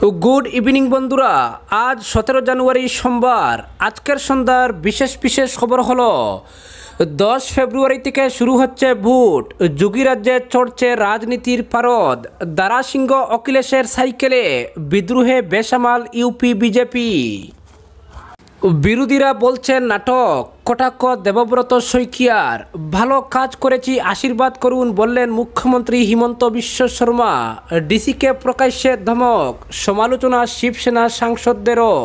Good evening বন্ধুরা, আজ 17 জানুয়ারি সোমবার। আজকের সন্ধ্যার বিশেষ বিশেষ খবর হলো 10 ফেব্রুয়ারি থেকে শুরু হচ্ছে ভোট, যোগীরাজ্যে চড়ছে রাজনীতির পারদ, দারাসিংহ অখিলেশের সাইকেলে বিদ্রোহে বেসামাল ইউপি বিজেপি। বিরোধীরা বলছেন নাটক, কটাক্ষ দেবব্রত শইকিয়ার। ভালো কাজ করেছি, আশীর্বাদ করুন বললেন মুখ্যমন্ত্রী হিমন্ত বিশ্ব শর্মা। ডিসিকে প্রকাশ্যে ধমক, সমালোচনা শিবসেনা সাংসদদেরও।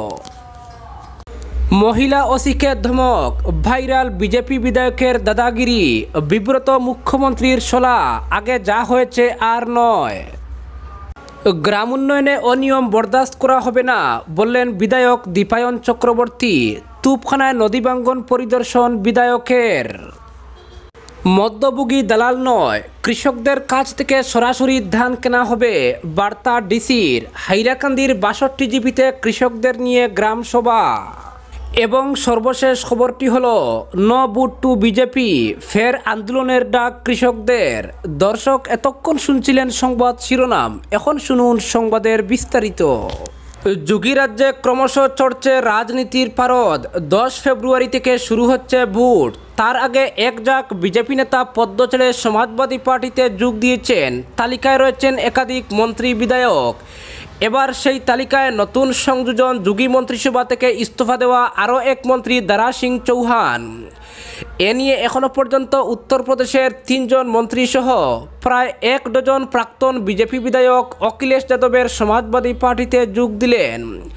মহিলা ওসিকে ধমক, ভাইরাল বিজেপি বিধায়কের দাদাগিরি। বিব্রত মুখ্যমন্ত্রীর শলা, আগে যা হয়েছে আর নয়। গ্রাম উন্নয়নে অনিয়ম বরদাস্ত করা হবে না বললেন বিধায়ক দীপায়ন চক্রবর্তী। তুপখানায় নদী ভাঙ্গন পরিদর্শন বিধায়কের। মধ্যভোগী দালাল নয়, কৃষকদের কাছ থেকে সরাসরি ধান কেনা হবে, বার্তা ডিসির। হাইলাকান্দির 62 জিপিতে কৃষকদের নিয়ে গ্রাম সভা। এবং সর্বশেষ খবরটি হলো নো ভোট টু বিজেপি, ফের আন্দোলনের ডাক কৃষকদের। দর্শক, এতক্ষণ শুনছিলেন সংবাদ শিরোনাম, এখন শুনুন সংবাদের বিস্তারিত। যোগীরাজ্যে ক্রমশ চড়ছে রাজনীতির পারদ। 10 ফেব্রুয়ারি থেকে শুরু হচ্ছে ভোট। তার আগে একজাক বিজেপি নেতা পদ্ম ছেড়ে সমাজবাদী পার্টিতে যোগ দিয়েছেন। তালিকায় রয়েছেন একাধিক মন্ত্রী বিধায়ক। এবার সেই তালিকায় নতুন সংযোজন, যোগী মন্ত্রিসভা থেকে ইস্তফা দেওয়া আরও এক মন্ত্রী দারা সিং চৌহান। এ নিয়ে এখনও পর্যন্ত উত্তরপ্রদেশের 3 জন মন্ত্রীসহ প্রায় 1 ডজন প্রাক্তন বিজেপি বিধায়ক অখিলেশ যাদবের সমাজবাদী পার্টিতে যোগ দিলেন।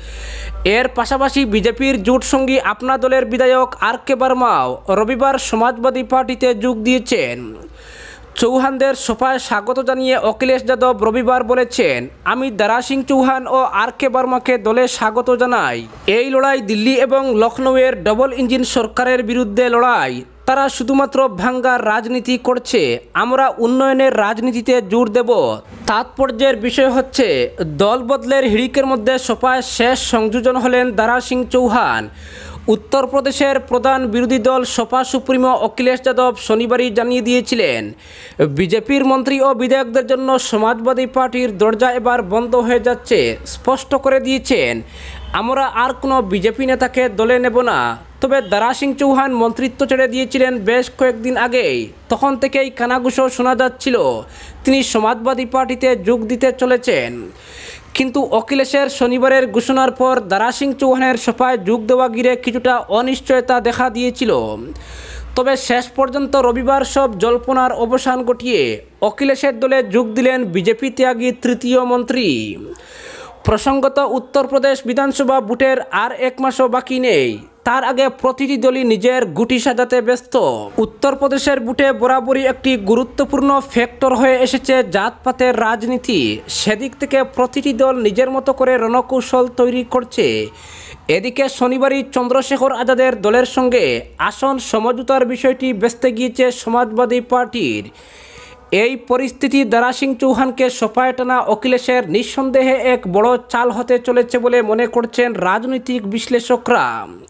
এর পাশাপাশি বিজেপির জোট সঙ্গী আপনা দলের বিধায়ক আর কে বর্মাও রবিবার সমাজবাদী পার্টিতে যোগ দিয়েছেন। চৌহানদের সভায় স্বাগত জানিয়ে অখিলেশ যাদব রবিবার বলেছেন, আমি দারা সিং চৌহান ও আর কে বর্মাকে দলে স্বাগত জানাই। এই লড়াই দিল্লি এবং লখনৌয়ের ডবল ইঞ্জিন সরকারের বিরুদ্ধে লড়াই। তারা শুধুমাত্র ভাঙ্গার রাজনীতি করছে, আমরা উন্নয়নের রাজনীতিতে জোর দেব। তাৎপর্যের বিষয় হচ্ছে, দল বদলের হিড়িকের মধ্যে সভায় শেষ সংযোজন হলেন দারা সিং চৌহান। উত্তরপ্রদেশের প্রধান বিরোধী দল সপা সুপ্রিমো অখিলেশ যাদব শনিবারই জানিয়ে দিয়েছিলেন, বিজেপির মন্ত্রী ও বিধায়কদের জন্য সমাজবাদী পার্টির দরজা এবার বন্ধ হয়ে যাচ্ছে। স্পষ্ট করে দিয়েছেন, আমরা আর কোনো বিজেপি নেতাকে দলে নেব না। তবে দারা সিং চৌহান মন্ত্রিত্ব ছেড়ে দিয়েছিলেন বেশ কয়েকদিন আগেই। তখন থেকেই কানাঘুষো শোনা যাচ্ছিল তিনি সমাজবাদী পার্টিতে যোগ দিতে চলেছেন। কিন্তু অখিলেশের শনিবারের ঘোষণার পর দারা সিং চৌহানের সভায় যোগ দেওয়া ঘিরে কিছুটা অনিশ্চয়তা দেখা দিয়েছিল। তবে শেষ পর্যন্ত রবিবার সব জল্পনার অবসান ঘটিয়ে অখিলেশের দলে যোগ দিলেন বিজেপি ত্যাগী তৃতীয় মন্ত্রী। প্রসঙ্গত, উত্তরপ্রদেশ বিধানসভা ভোটের আর 1 মাসও বাকি নেই। তার আগে প্রতিটি দলই নিজের গুটি সাজাতে ব্যস্ত। উত্তরপ্রদেশের ভোটে বরাবরই একটি গুরুত্বপূর্ণ ফ্যাক্টর হয়ে এসেছে জাতপাতের রাজনীতি। সেদিক থেকে প্রতিটি দল নিজের মতো করে রণকৌশল তৈরি করছে। এদিকে শনিবারই চন্দ্রশেখর আজাদের দলের সঙ্গে আসন সমঝোতার বিষয়টি ভেস্তে গিয়েছে সমাজবাদী পার্টির। এই পরিস্থিতি দারা সিং চৌহানকে সপায় টানা অখিলেশের নিঃসন্দেহে এক বড় চাল হতে চলেছে বলে মনে করছেন রাজনৈতিক বিশ্লেষকরা।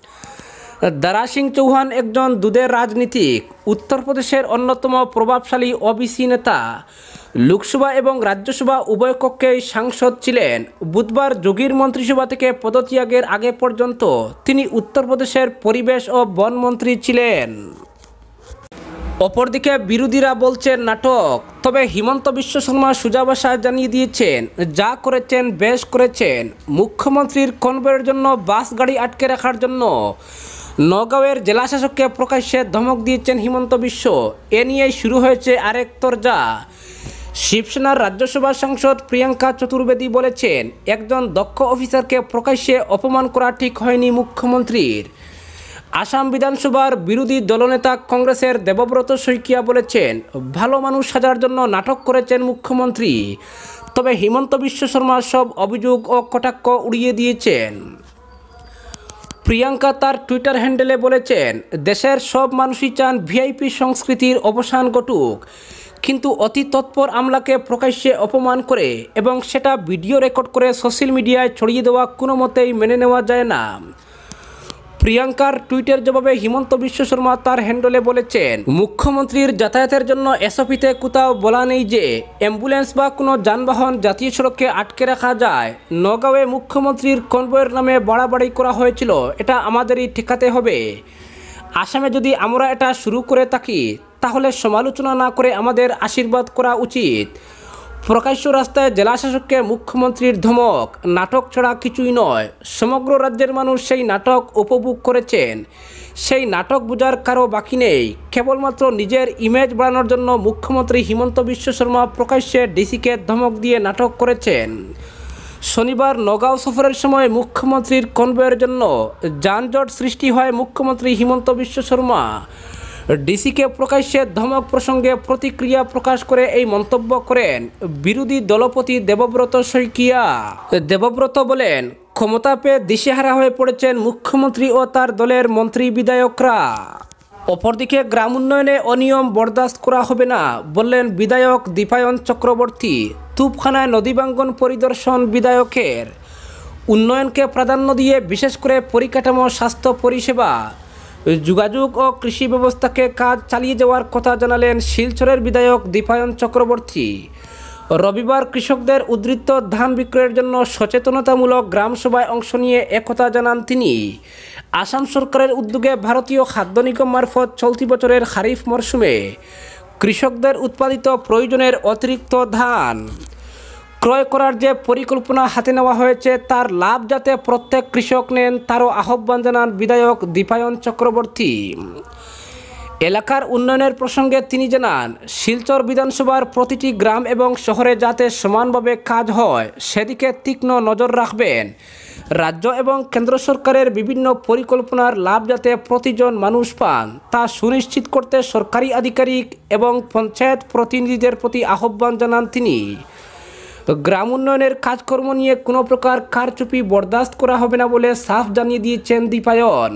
দারা সিং চৌহান একজন দুধের রাজনীতিক, উত্তরপ্রদেশের অন্যতম প্রভাবশালী ওবিসি নেতা। লোকসভা এবং রাজ্যসভা উভয় কক্ষেই সাংসদ ছিলেন। বুধবার যোগীর মন্ত্রিসভা থেকে পদত্যাগের আগে পর্যন্ত তিনি উত্তরপ্রদেশের পরিবেশ ও বন মন্ত্রী ছিলেন। অপরদিকে বিরোধীরা বলছেন নাটক। তবে হিমন্ত বিশ্ব শর্মা সোজা ভাষায় জানিয়ে দিয়েছেন, যা করেছেন বেশ করেছেন। মুখ্যমন্ত্রীর কনভয়ের জন্য বাস গাড়ি আটকে রাখার জন্য নগাঁওয়ের জেলাশাসককে প্রকাশ্যে ধমক দিয়েছেন হিমন্ত বিশ্ব। এ নিয়েই শুরু হয়েছে আরেক তরজা। শিবসেনার রাজ্যসভা সাংসদ প্রিয়াঙ্কা চতুর্বেদী বলেছেন, একজন দক্ষ অফিসারকে প্রকাশ্যে অপমান করা ঠিক হয়নি মুখ্যমন্ত্রীর। আসাম বিধানসভার বিরোধী দলনেতা কংগ্রেসের দেবব্রত শইকিয়া বলেছেন, ভালো মানুষ সাজার জন্য নাটক করেছেন মুখ্যমন্ত্রী। তবে হিমন্ত বিশ্ব শর্মা সব অভিযোগ ও কটাক্ষ উড়িয়ে দিয়েছেন। প্রিয়াঙ্কা তার টুইটার হ্যান্ডেলে বলেছেন, দেশের সব মানুষই চান ভিআইপি সংস্কৃতির অবসান ঘটুক, কিন্তু অতি তৎপর আমলাকে প্রকাশ্যে অপমান করে এবং সেটা ভিডিও রেকর্ড করে সোশ্যাল মিডিয়ায় ছড়িয়ে দেওয়া কোনো মতেই মেনে নেওয়া যায় না। প্রিয়াঙ্কার টুইটের জবাবে হিমন্ত বিশ্ব শর্মা তার হ্যান্ডলে বলেছেন, মুখ্যমন্ত্রীর যাতায়াতের জন্য এসওপিতে কোথাও বলা নেই যে অ্যাম্বুলেন্স বা কোনো যানবাহন জাতীয় সড়কে আটকে রাখা যায়। নগাঁওয়ে মুখ্যমন্ত্রীর কনভয়ের নামে বাড়াবাড়ি করা হয়েছিল, এটা আমাদেরই ঠেকাতে হবে। আসামে যদি আমরা এটা শুরু করে থাকি তাহলে সমালোচনা না করে আমাদের আশীর্বাদ করা উচিত। প্রকাশ্য রাস্তায় জেলাশাসককে মুখ্যমন্ত্রীর ধমক, নাটক ছাড়া কিছুই নয়। সমগ্র রাজ্যের মানুষ সেই নাটক উপভোগ করেছেন। সেই নাটক বোঝার কারো বাকি নেই। কেবলমাত্র নিজের ইমেজ বাড়ানোর জন্য মুখ্যমন্ত্রী হিমন্ত বিশ্ব শর্মা প্রকাশ্যে ডিসিকে ধমক দিয়ে নাটক করেছেন। শনিবার নগাঁও সফরের সময় মুখ্যমন্ত্রীর কনভয়ের জন্য যানজট সৃষ্টি হয়। মুখ্যমন্ত্রী হিমন্ত বিশ্ব শর্মা ডিসিকে প্রকাশ্যে ধমক প্রসঙ্গে প্রতিক্রিয়া প্রকাশ করে এই মন্তব্য করেন বিরোধী দলপতি দেবব্রত শইকিয়া। দেবব্রত বলেন, ক্ষমতা পেয়ে দিশেহারা হয়ে পড়েছেন মুখ্যমন্ত্রী ও তার দলের মন্ত্রী বিধায়করা। অপরদিকে গ্রাম উন্নয়নে অনিয়ম বরদাস্ত করা হবে না বললেন বিধায়ক দীপায়ন চক্রবর্তী। তুপখানায় নদীবাঙ্গন পরিদর্শন বিধায়কের। উন্নয়নকে প্রাধান্য দিয়ে বিশেষ করে পরিকাঠামো, স্বাস্থ্য পরিষেবা, যোগাযোগ ও কৃষি ব্যবস্থাকে কাজ চালিয়ে যাওয়ার কথা জানালেন শিলচরের বিধায়ক দীপায়ন চক্রবর্তী। রবিবার কৃষকদের উদ্ধৃত ধান বিক্রয়ের জন্য সচেতনতামূলক গ্রামসভায় অংশ নিয়ে একথা জানান তিনি। আসাম সরকারের উদ্যোগে ভারতীয় খাদ্য নিগম মারফত চলতি বছরের খারিফ মরশুমে কৃষকদের উৎপাদিত প্রয়োজনের অতিরিক্ত ধান ক্রয় করার যে পরিকল্পনা হাতে নেওয়া হয়েছে তার লাভ যাতে প্রত্যেক কৃষক নেন তারও আহ্বান জানান বিধায়ক দীপায়ন চক্রবর্তী। এলাকার উন্নয়নের প্রসঙ্গে তিনি জানান, শিলচর বিধানসভার প্রতিটি গ্রাম এবং শহরে যাতে সমানভাবে কাজ হয় সেদিকে তীক্ষ্ণ নজর রাখবেন। রাজ্য এবং কেন্দ্র সরকারের বিভিন্ন পরিকল্পনার লাভ যাতে প্রতিজন মানুষ পান তা সুনিশ্চিত করতে সরকারি আধিকারিক এবং পঞ্চায়েত প্রতিনিধিদের প্রতি আহ্বান জানান তিনি। গ্রাম উন্নয়নের কাজকর্ম নিয়ে কোনো প্রকার কারচুপি বরদাস্ত করা হবে না বলে সাফ জানিয়ে দিয়েছেন দীপায়ন।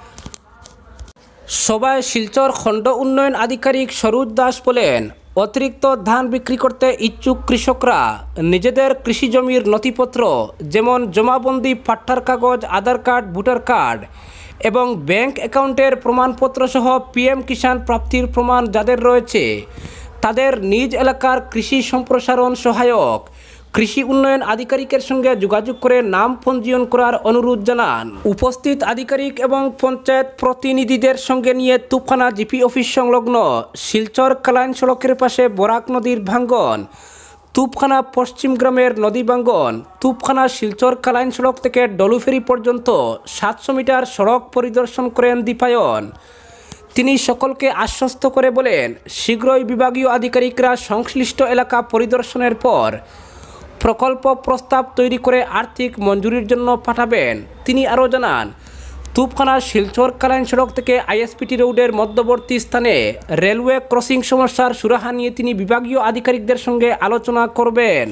সভায় শিলচর খণ্ড উন্নয়ন আধিকারিক সরোজ দাস বলেন, অতিরিক্ত ধান বিক্রি করতে ইচ্ছুক কৃষকরা নিজেদের কৃষি জমির নথিপত্র যেমন জমাবন্দি, পাট্টার কাগজ, আধার কার্ড, ভোটার কার্ড এবং ব্যাংক অ্যাকাউন্টের প্রমাণপত্র সহ পিএম কিষাণ প্রাপ্তির প্রমাণ যাদের রয়েছে তাদের নিজ এলাকার কৃষি সম্প্রসারণ সহায়ক কৃষি উন্নয়ন আধিকারিকের সঙ্গে যোগাযোগ করে নাম পঞ্জীয়ন করার অনুরোধ জানান। উপস্থিত আধিকারিক এবং পঞ্চায়েত প্রতিনিধিদের সঙ্গে নিয়ে তুপখানা জিপি অফিস সংলগ্ন শিলচর কালাইন সড়কের পাশে বরাক নদীর ভাঙ্গন, তুপখানা পশ্চিম গ্রামের নদী ভাঙ্গন, তুপখানা শিলচর কালাইন সড়ক থেকে ডলুফেরি পর্যন্ত 700 মিটার সড়ক পরিদর্শন করেন দীপায়ন। তিনি সকলকে আশ্বস্ত করে বলেন, শীঘ্রই বিভাগীয় আধিকারিকরা সংশ্লিষ্ট এলাকা পরিদর্শনের পর প্রকল্প প্রস্তাব তৈরি করে আর্থিক মঞ্জুরির জন্য পাঠাবেন। তিনি আরও জানান, তুপখানা শিলচর কালাইন সড়ক থেকে আইএসপিটি রোডের মধ্যবর্তী স্থানে রেলওয়ে ক্রসিং সমস্যার সুরাহা নিয়ে তিনি বিভাগীয় আধিকারিকদের সঙ্গে আলোচনা করবেন।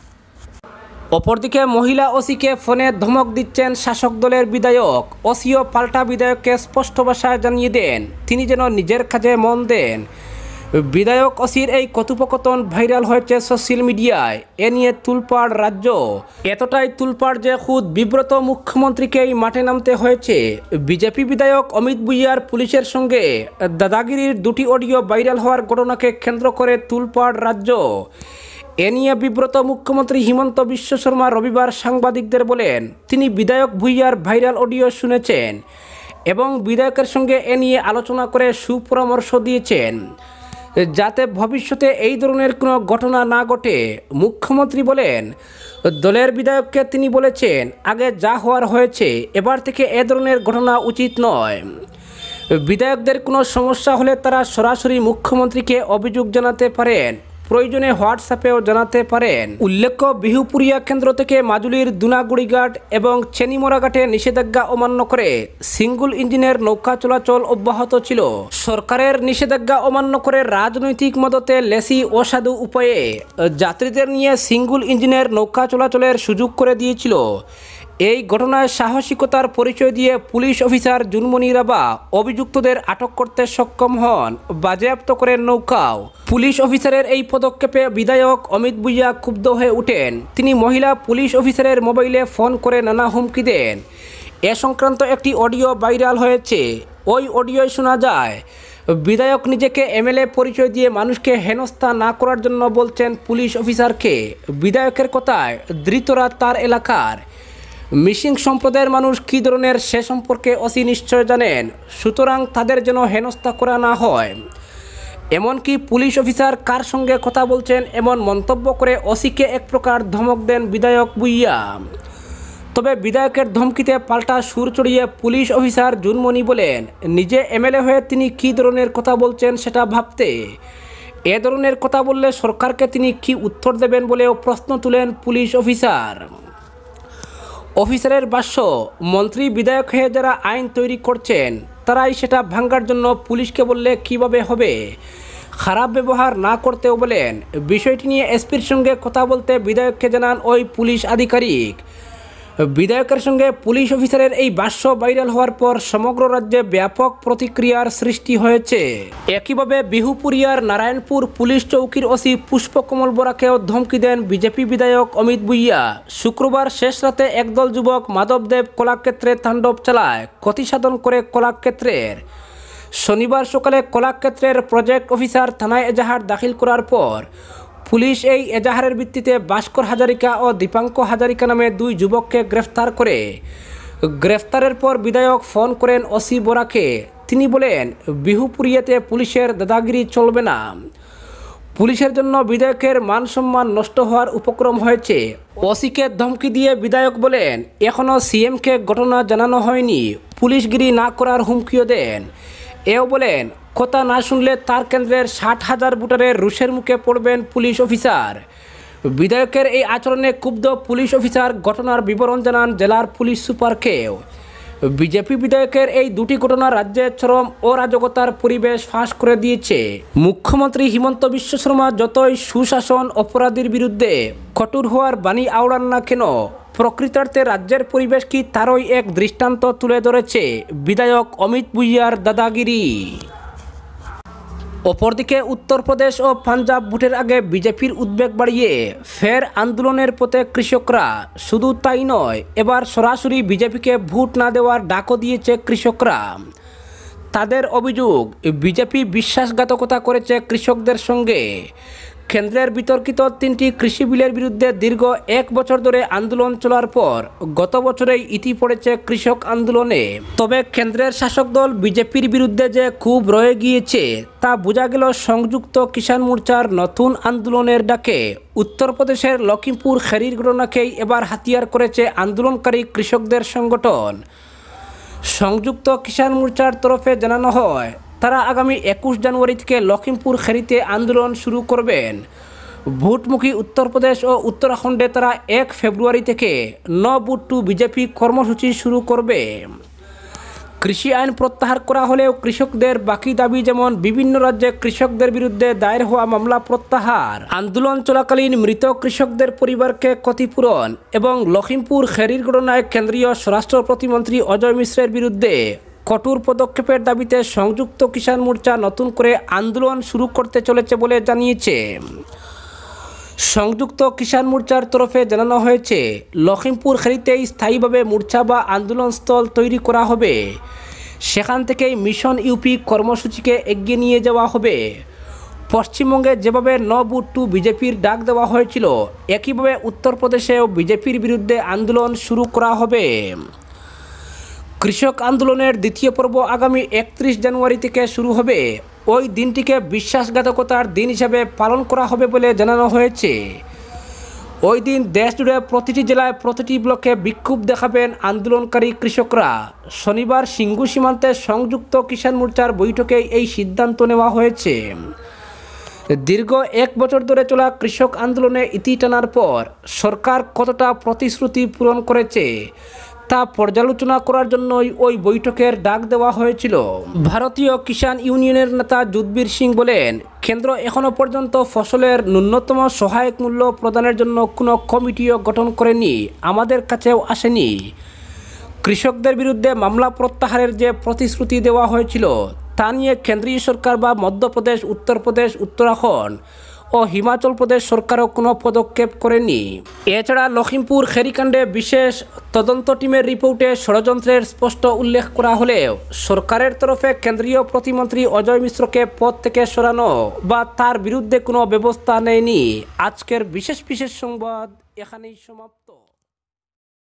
অপরদিকে মহিলা ওসিকে ফোনে ধমক দিচ্ছেন শাসক দলের বিধায়ক। ওসিও পাল্টা বিধায়ককে স্পষ্ট ভাষায় জানিয়ে দেন তিনি যেন নিজের কাজে মন দেন। বিধায়ক ওসির এই কথোপকথন ভাইরাল হয়েছে সোশ্যাল মিডিয়ায়। এ নিয়ে তুলপাড় রাজ্য। এতটাই তুলপাড় যে খুদ বিব্রত মুখ্যমন্ত্রীকেই মাঠে নামতে হয়েছে। বিজেপি বিধায়ক অমিত ভুইয়ার পুলিশের সঙ্গে দাদাগিরির দুটি অডিও ভাইরাল হওয়ার ঘটনাকে কেন্দ্র করে তুলপাড় রাজ্য। এ নিয়ে বিব্রত মুখ্যমন্ত্রী হিমন্ত বিশ্ব শর্মা রবিবার সাংবাদিকদের বলেন তিনি বিধায়ক ভুইয়ার ভাইরাল অডিও শুনেছেন এবং বিধায়কের সঙ্গে এ নিয়ে আলোচনা করে সুপরামর্শ দিয়েছেন যাতে ভবিষ্যতে এই ধরনের কোনো ঘটনা না ঘটে। মুখ্যমন্ত্রী বলেন, দলের বিধায়ককে তিনি বলেছেন আগে যা হওয়ার হয়েছে, এবার থেকে এ ধরনের ঘটনা উচিত নয়। বিধায়কদের কোনো সমস্যা হলে তারা সরাসরি মুখ্যমন্ত্রীকে অভিযোগ জানাতে পারেন, প্রয়োজনে হোয়াটসঅ্যাপেও জানাতে পারেন। উল্লেখ্য, বিহুপুরিয়া কেন্দ্র থেকে মাজুলির দুনাগুড়িঘাট এবং চেনিমরাঘাটে নিষেধাজ্ঞা অমান্য করে সিঙ্গল ইঞ্জিনের নৌকা চলাচল অব্যাহত ছিল। সরকারের নিষেধাজ্ঞা অমান্য করে রাজনৈতিক মদতে লেসি অসাধু উপায়ে যাত্রীদের নিয়ে সিঙ্গল ইঞ্জিনের নৌকা চলাচলের সুযোগ করে দিয়েছিল। এই ঘটনায় সাহসিকতার পরিচয় দিয়ে পুলিশ অফিসার জুনমনি রাবা অভিযুক্তদের আটক করতে সক্ষম হন, বাজেয়াপ্ত করেন নৌকাও। পুলিশ অফিসারের এই পদক্ষেপে বিধায়ক অমিত ভুইয়া ক্ষুব্ধ হয়ে ওঠেন। তিনি মহিলা পুলিশ অফিসারের মোবাইলে ফোন করে নানা হুমকি দেন। এ সংক্রান্ত একটি অডিও ভাইরাল হয়েছে। ওই অডিওয় শোনা যায় বিধায়ক নিজেকে এমএলএ পরিচয় দিয়ে মানুষকে হেনস্থা না করার জন্য বলছেন পুলিশ অফিসারকে। বিধায়কের কথায় ধৃতরা তার এলাকার মিসিং সম্প্রদায়ের মানুষ কী ধরনের সে সম্পর্কে ওসি নিশ্চয় জানেন, সুতরাং তাদের যেন হেনস্থা করা না হয়। এমনকি পুলিশ অফিসার কার সঙ্গে কথা বলছেন এমন মন্তব্য করে ওসিকে এক প্রকার ধমক দেন বিধায়ক ভূঁইয়া। তবে বিধায়কের ধমকিতে পাল্টা সুর চড়িয়ে পুলিশ অফিসার জুনমণি বলেন, নিজে এমএলএ হয়ে তিনি কী ধরনের কথা বলছেন সেটা ভাবতে। এ ধরনের কথা বললে সরকারকে তিনি কী উত্তর দেবেন বলেও প্রশ্ন তুলেন পুলিশ অফিসার। অফিসারের ভাষ্য, মন্ত্রী বিধায়ক হয়ে যারা আইন তৈরি করছেন তারাই সেটা ভাঙার জন্য পুলিশকে বললে কিভাবে হবে। খারাপ ব্যবহার না করতেও বলেন। বিষয়টি নিয়ে এসপির সঙ্গে কথা বলতে বিধায়ককে জানান ওই পুলিশ আধিকারিক। বিধায়কের সঙ্গে পুলিশ অফিসারের এই ভাষ্য ভাইরাল হওয়ার পর সমগ্র রাজ্যে ব্যাপক প্রতিক্রিয়ার সৃষ্টি হয়েছে। একইভাবে বিহুপুরিয়ার নারায়ণপুর পুলিশ চৌকির ওসি পুষ্পকমল বরাকেও ধমকি দেন বিজেপি বিধায়ক অমিত ভূঁইয়া। শুক্রবার শেষ রাতে একদল যুবক মাধবদেব কলাক্ষেত্রে তাণ্ডব চালায়, ক্ষতি সাধন করে কলাক্ষেত্রের। শনিবার সকালে কলাক্ষেত্রের প্রজেক্ট অফিসার থানায় এজাহার দাখিল করার পর পুলিশ এই এজাহারের ভিত্তিতে ভাস্কর হাজারিকা ও দীপাঙ্ক হাজারিকা নামে দুই যুবককে গ্রেফতার করে। গ্রেফতারের পর বিধায়ক ফোন করেন ওসি বরাকে। তিনি বলেন, বিহুপুরিয়াতে পুলিশের দাদাগিরি চলবে না। পুলিশের জন্য বিধায়কের মান সম্মান নষ্ট হওয়ার উপক্রম হয়েছে। ওসিকে ধমকি দিয়ে বিধায়ক বলেন, এখনও সিএমকে ঘটনা জানানো হয়নি, পুলিশগিরি না করার হুমকিও দেন। এও বলেন, কথা না শুনলে তার কেন্দ্রের 60,000 ভোটারের রুষের মুখে পড়বেন পুলিশ অফিসার। বিধায়কের এই আচরণে ক্ষুব্ধ পুলিশ অফিসার ঘটনার বিবরণ জানান জেলার পুলিশ সুপারকেও। বিজেপি বিধায়কের এই দুটি ঘটনা রাজ্যে চরম অরাজকতার পরিবেশ ফাঁস করে দিয়েছে। মুখ্যমন্ত্রী হিমন্ত বিশ্ব শর্মা যতই সুশাসন অপরাধীর বিরুদ্ধে কঠোর হওয়ার বাণী আওড়ান না কেন, প্রকৃতার্থে রাজ্যের পরিবেশ কি তারই এক দৃষ্টান্ত তুলে ধরেছে বিধায়ক অমিত ভূঁইয়ার দাদাগিরি। অপরদিকে উত্তরপ্রদেশ ও পাঞ্জাব ভোটের আগে বিজেপির উদ্বেগ বাড়িয়ে ফের আন্দোলনের পথে কৃষকরা। শুধু তাই নয়, এবার সরাসরি বিজেপিকে ভোট না দেওয়ার ডাকও দিয়েছে কৃষকরা। তাদের অভিযোগ, বিজেপি বিশ্বাসঘাতকতা করেছে কৃষকদের সঙ্গে। কেন্দ্রের বিতর্কিত 3টি কৃষি বিলের বিরুদ্ধে দীর্ঘ 1 বছর ধরে আন্দোলন চলার পর গত বছরেই ইতি পড়েছে কৃষক আন্দোলনে। তবে কেন্দ্রের শাসক দল বিজেপির বিরুদ্ধে যে খুব রয়ে গিয়েছে তা বোঝা গেল সংযুক্ত কিষাণ মোর্চার নতুন আন্দোলনের ডাকে। উত্তরপ্রদেশের লখিমপুর খেরির ঘটনাকেই এবার হাতিয়ার করেছে আন্দোলনকারী কৃষকদের সংগঠন। সংযুক্ত কিষাণ মোর্চার তরফে জানানো হয়, তারা আগামী 21 জানুয়ারি থেকে লখিমপুর খেরিতে আন্দোলন শুরু করবেন। ভোটমুখী উত্তরপ্রদেশ ও উত্তরাখণ্ডে তারা 1 ফেব্রুয়ারি থেকে নো ভোট টু বিজেপি কর্মসূচি শুরু করবে। কৃষি আইন প্রত্যাহার করা হলেও কৃষকদের বাকি দাবি, যেমন বিভিন্ন রাজ্যে কৃষকদের বিরুদ্ধে দায়ের হওয়া মামলা প্রত্যাহার, আন্দোলন চলাকালীন মৃত কৃষকদের পরিবারকে ক্ষতিপূরণ এবং লখিমপুর খেরির ঘটনায় কেন্দ্রীয় স্বরাষ্ট্র প্রতিমন্ত্রী অজয় মিশ্রের বিরুদ্ধে কঠোর পদক্ষেপের দাবিতে সংযুক্ত কিষাণ মোর্চা নতুন করে আন্দোলন শুরু করতে চলেছে বলে জানিয়েছে। সংযুক্ত কিষাণ মোর্চার তরফে জানানো হয়েছে, লখিমপুর খেরিতেই স্থায়ীভাবে মোর্চা বা আন্দোলন স্থল তৈরি করা হবে। সেখান থেকেই মিশন ইউপি কর্মসূচিকে এগিয়ে নিয়ে যাওয়া হবে। পশ্চিমবঙ্গে যেভাবে নো ভোট টু বিজেপির ডাক দেওয়া হয়েছিল, একইভাবে উত্তরপ্রদেশেও বিজেপির বিরুদ্ধে আন্দোলন শুরু করা হবে। কৃষক আন্দোলনের দ্বিতীয় পর্ব আগামী 31 জানুয়ারি থেকে শুরু হবে। ওই দিনটিকে বিশ্বাসঘাতকতার দিন হিসাবে পালন করা হবে বলে জানানো হয়েছে। ওই দিন দেশজুড়ে প্রতিটি জেলায় প্রতিটি ব্লকে বিক্ষোভ দেখাবেন আন্দোলনকারী কৃষকরা। শনিবার সিঙ্গু সীমান্তে সংযুক্ত কিষাণ মোর্চার বৈঠকে এই সিদ্ধান্ত নেওয়া হয়েছে। দীর্ঘ 1 বছর ধরে চলা কৃষক আন্দোলনে ইতি টানার পর সরকার কতটা প্রতিশ্রুতি পূরণ করেছে তা পর্যালোচনা করার জন্যই ওই বৈঠকের ডাক দেওয়া হয়েছিল। ভারতীয় কিষাণ ইউনিয়নের নেতা যুদ্ধবীর সিং বলেন, কেন্দ্র এখনও পর্যন্ত ফসলের ন্যূনতম সহায়ক মূল্য প্রদানের জন্য কোনো কমিটিও গঠন করেনি, আমাদের কাছেও আসেনি। কৃষকদের বিরুদ্ধে মামলা প্রত্যাহারের যে প্রতিশ্রুতি দেওয়া হয়েছিল তা নিয়ে কেন্দ্রীয় সরকার বা মধ্যপ্রদেশ, উত্তরপ্রদেশ, উত্তরাখণ্ড ও হিমাচল প্রদেশ সরকারও কোনো পদক্ষেপ করেনি। এছাড়া লখিমপুর খেরিকাণ্ডে বিশেষ তদন্ত টিমের রিপোর্টে ষড়যন্ত্রের স্পষ্ট উল্লেখ করা হলেও সরকারের তরফে কেন্দ্রীয় প্রতিমন্ত্রী অজয় মিশ্রকে পদ থেকে সরানো বা তার বিরুদ্ধে কোনো ব্যবস্থা নেয়নি। আজকের বিশেষ সংবাদ এখানেই সমাপ্ত।